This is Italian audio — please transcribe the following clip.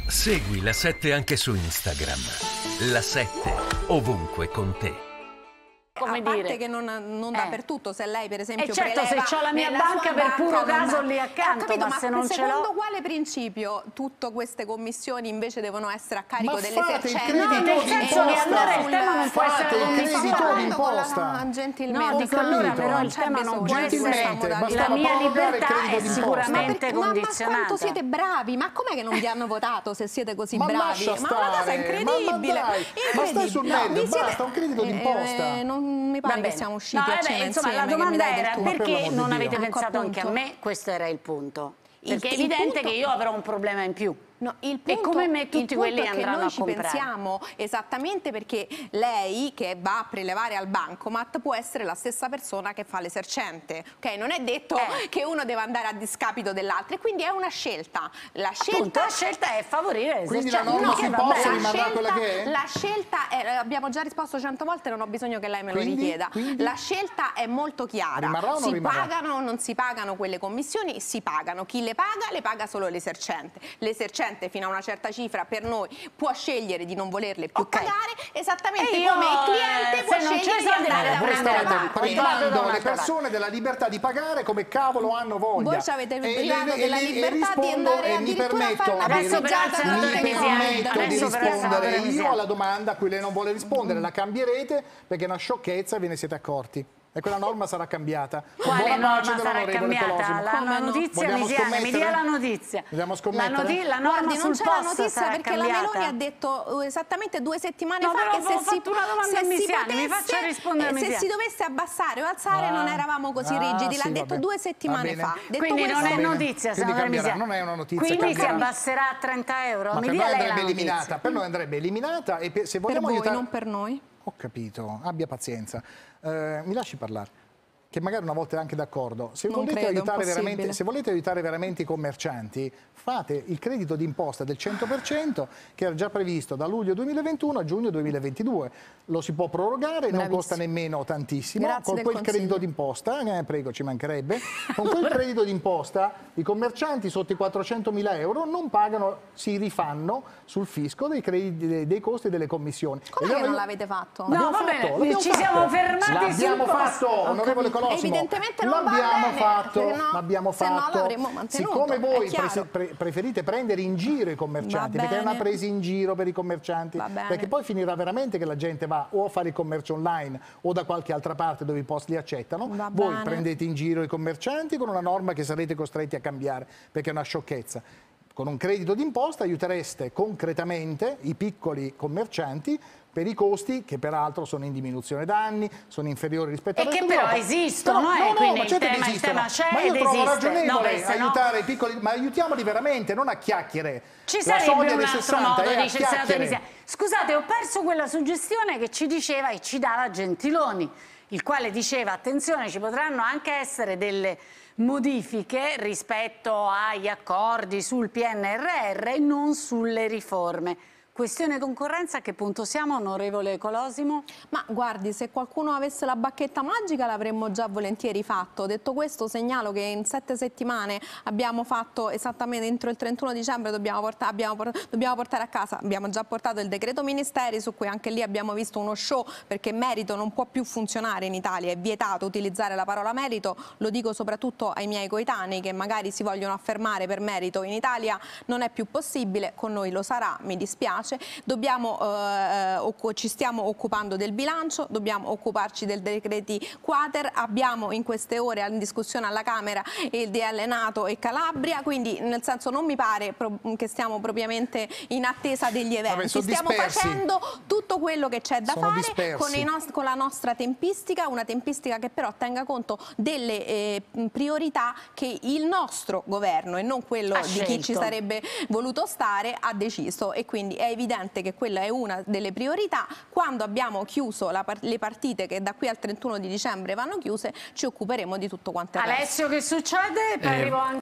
Segui la 7 anche su Instagram. La 7 ovunque con te. A parte che non dappertutto, se lei per esempio certo, se ho la mia banca per puro caso lì accanto, capito, ma se non ce l'ho... secondo quale principio tutte queste commissioni invece devono essere a carico delle esercenti? No, nel senso che allora il tema non può essere il credito d'imposta. Gentilmente. No, dico allora però il tema non può essere... La mia libertà è sicuramente condizionata. Ma quanto siete bravi? Ma com'è che non vi hanno votato se siete così bravi? Lascia Ma una cosa incredibile. Ma stai sul meglio, basta, un credito d'imposta. Non mi pare che siamo usciti a cena insomma, insieme, la domanda era tu. perché non avete pensato anche a me? Questo era il punto. Perché è evidente che io avrò un problema in più. No, il punto, e come me tutti quelli andranno a comprare. Noi ci pensiamo esattamente perché lei che va a prelevare al bancomat può essere la stessa persona che fa l'esercente, ok? Non è detto che uno deve andare a discapito dell'altro, e quindi è una scelta. La scelta è favorire l'esercente. Quindi la norma si imposta, rimarrà quella che è? La scelta è, abbiamo già risposto 100 volte, non ho bisogno che lei me lo richieda. La scelta è molto chiara. Rimarrà o non rimarrà? Pagano o non si pagano quelle commissioni? Si pagano. Chi le paga solo l'esercente. L'esercente fino a una certa cifra per noi può scegliere di non volerle più pagare, esattamente come il cliente può scegliere di andare da prendere la banca. Privando le persone della libertà di pagare come cavolo hanno voglia. Voi ci avete privato della libertà di andare addirittura a fare una passeggiata. Mi rispondere io alla domanda a cui lei non vuole rispondere. La cambierete perché è una sciocchezza e ve ne siete accorti. E quella norma sarà cambiata. Quale norma sarà cambiata? La notizia mi dia la notizia. Vogliamo scommettere? La norma sul post sarà perché cambiata. la Meloni ha detto esattamente 2 settimane fa che se si dovesse abbassare o alzare non eravamo così rigidi. L'ha detto 2 settimane fa. Quindi non è notizia, non è una notizia. Quindi si abbasserà a 30 euro? Ma per noi andrebbe eliminata. Per noi andrebbe eliminata e se vogliamo aiutare... non per noi. Ho capito, abbia pazienza. Mi lasci parlare, che magari una volta è anche d'accordo. Se volete aiutare veramente i commercianti, fate il credito d'imposta del 100% che era già previsto da luglio 2021 a giugno 2022. Lo si può prorogare, non costa nemmeno tantissimo. Con quel credito d'imposta, prego, ci mancherebbe, con quel credito d'imposta i commercianti sotto i 400.000 euro non pagano, si rifanno sul fisco dei costi delle commissioni. Come non l'avete fatto? No, va bene, ci siamo fermati. L'abbiamo fatto, onorevole Colosimo. Evidentemente non l'abbiamo fatto. Se no l'avremmo mantenuto. Siccome voi preferite prendere in giro i commercianti, perché è una presa in giro per i commercianti, perché poi finirà veramente che la gente va o a fare il commercio online o da qualche altra parte dove i post li accettano, voi prendete in giro i commercianti con una norma che sarete costretti a cambiare, perché è una sciocchezza. Con un credito d'imposta aiutereste concretamente i piccoli commercianti per i costi che peraltro sono in diminuzione da anni, sono inferiori rispetto al resto d'Europa. Che però esistono, quindi il tema c'è ma io ed trovo esiste. ragionevole aiutare i piccoli, ma aiutiamoli veramente, non a chiacchiere. Ci sarebbe un altro modo, dice il senatore Misia. Scusate, ho perso quella suggestione che ci diceva e ci dava Gentiloni, il quale diceva attenzione, ci potranno anche essere delle modifiche rispetto agli accordi sul PNRR e non sulle riforme. Questione concorrenza, a che punto siamo, onorevole Colosimo? Ma guardi, se qualcuno avesse la bacchetta magica l'avremmo già volentieri fatto. Detto questo, segnalo che in 7 settimane abbiamo fatto esattamente entro il 31 dicembre dobbiamo portare a casa, abbiamo già portato il decreto ministeri su cui anche lì abbiamo visto uno show, perché merito non può più funzionare in Italia, è vietato utilizzare la parola merito, lo dico soprattutto ai miei coetanei che magari si vogliono affermare per merito in Italia, non è più possibile, con noi lo sarà, mi dispiace. Ci stiamo occupando del bilancio, dobbiamo occuparci del decreti quater, abbiamo in queste ore in discussione alla Camera il DL Nato e Calabria, quindi nel senso non mi pare che stiamo propriamente in attesa degli eventi. Stiamo facendo tutto quello che c'è da fare con la nostra tempistica, una tempistica che però tenga conto delle priorità che il nostro governo e non quello di chi ci sarebbe voluto stare ha deciso, e quindi è evidente che quella è una delle priorità. Quando abbiamo chiuso le partite che da qui al 31 di dicembre vanno chiuse, ci occuperemo di tutto quanto il resto. Alessio, che succede? Poi arrivo anche